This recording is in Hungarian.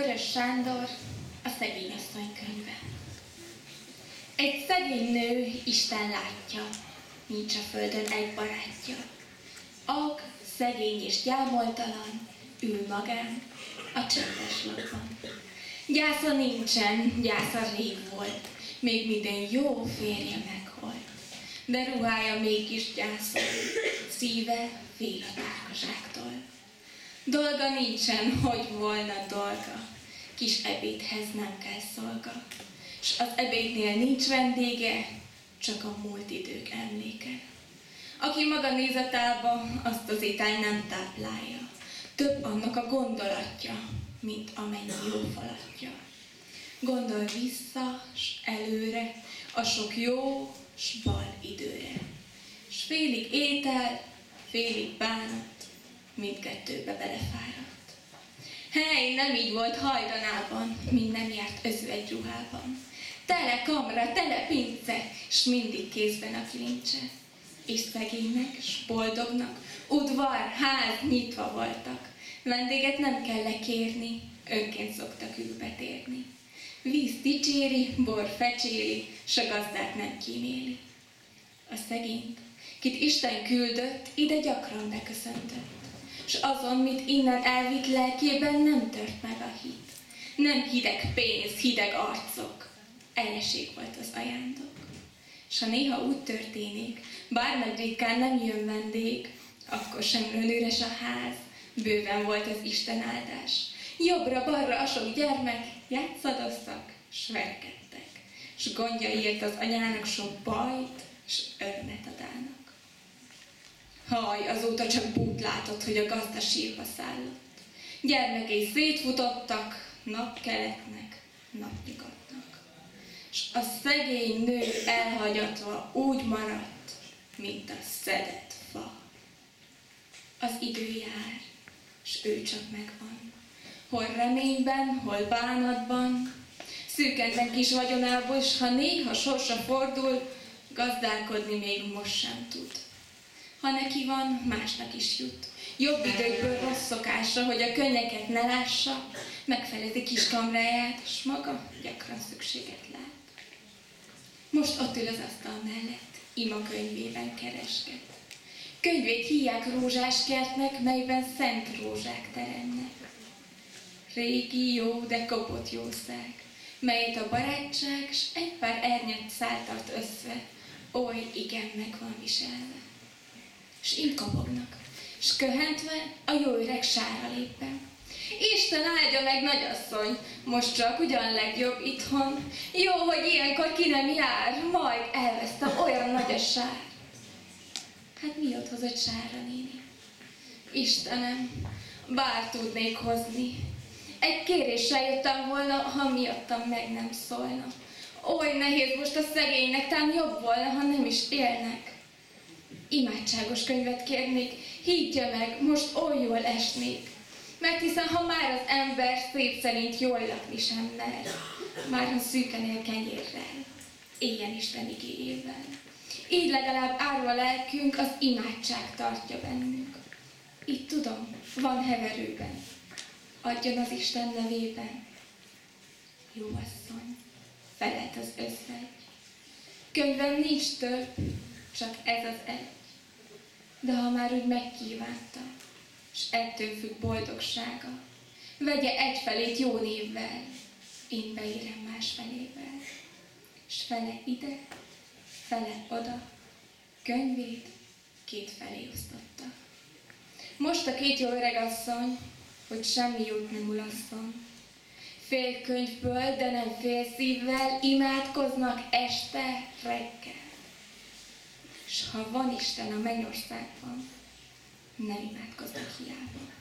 Vörös Sándor, a szegény asszony könyve. Egy szegény nő Isten látja, nincs a földön egy barátja. Ag, szegény és gyámoltalan, ül magán a csendes lakban. Gyásza nincsen, gyásza rég volt, még minden jó férje meghalt. De ruhája mégis gyászol, szíve fél a tárkaságtól. Dolga nincsen, hogy volna dolga, kis ebédhez nem kell szolga, s az ebédnél nincs vendége, csak a múlt idők emléke. Aki maga néz a tálba, azt az étel nem táplálja, több annak a gondolatja, mint amennyi jó falatja. Gondol vissza, s előre, a sok jó, s bal időre. S félig étel, félig bánat, mindkettőbe belefáradt. Hely, nem így volt hajdanában, mint nem járt öző egy ruhában. Tele kamra, tele pince, s mindig kézben a klincse. És szegénynek, s boldognak, udvar, ház nyitva voltak. Vendéget nem kell lekérni, önként szoktak ülbetérni. Víz dicséri, bor fecséri, s a gazdát nem kíméli. A szegényt, kit Isten küldött, ide gyakran beköszöntött. S azon, mit innen elvitt lelkében, nem tört meg a hit. Nem hideg pénz, hideg arcok, eleség volt az ajándok. S ha néha úgy történik, bár nagy ritkán nem jön vendég, akkor sem üres a ház, bőven volt az Isten áldás. Jobbra-balra a sok gyermek játszadoztak, s verkedtek, s gondjaiért az anyának sok bajt, s örömet adának. Haj, azóta csak bút látott, hogy a gazda sírva szállott. Gyermekei szétfutottak, nap keletnek, nap nyugatnak. S a szegény nő elhagyatva úgy maradt, mint a szedett fa. Az idő jár, s ő csak megvan. Hol reményben, hol bánatban, szűkentlen kis vagyonából, s ha néha sorsa fordul, gazdálkodni még most sem tud. Ha neki van, másnak is jut. Jobb időkből rossz szokásra, hogy a könnyeket ne lássa, megfelezi kis kamráját, s maga gyakran szükséget lát. Most ott ül az asztal mellett, ima könyvében keresget. Könyvét hívják rózsáskertnek, melyben szent rózsák teremnek. Régi, jó, de kopott jószág, melyet a barátság s egy pár ernyett szál tart össze, oly igen meg van viselve. S így kopognak, s köhentve a jó öreg sára lép be. Isten áldja meg, nagyasszony, most csak ugyan legjobb itthon. Jó, hogy ilyenkor ki nem jár, majd elvesztem, olyan nagy a sár. Hát mi ott hozott sárra, néni? Istenem, bár tudnék hozni. Egy kéréssel jöttem volna, ha miattam meg nem szólna. Oly nehéz most a szegénynek, tán jobb volna, ha nem is élnek. Imádságos könyvet kérnék, higgye meg, most oly jól esnék. Mert hiszen ha már az ember szép szerint jól lakni sem mer, már ha szűken él kenyérrel, éljen Isten igéjével. Így legalább árul a lelkünk, az imádság tartja bennünk. Így tudom, van heverőben, adjon az Isten nevében. Jó asszony, felelt az özvegy. Könyvem nincs több, csak ez az egy. De ha már úgy megkívánta, s ettől függ boldogsága, vegye egyfelét jó névvel, én beérem másfelével. S fele ide, fele oda, könyvét kétfelé osztotta. Most a két jó öregasszony, hogy semmi jót nem ulasszon. Fél könyvből, de nem fél szívvel imádkoznak este, reggel. S ha van Isten a mennyországban, nem imádkoznak hiába.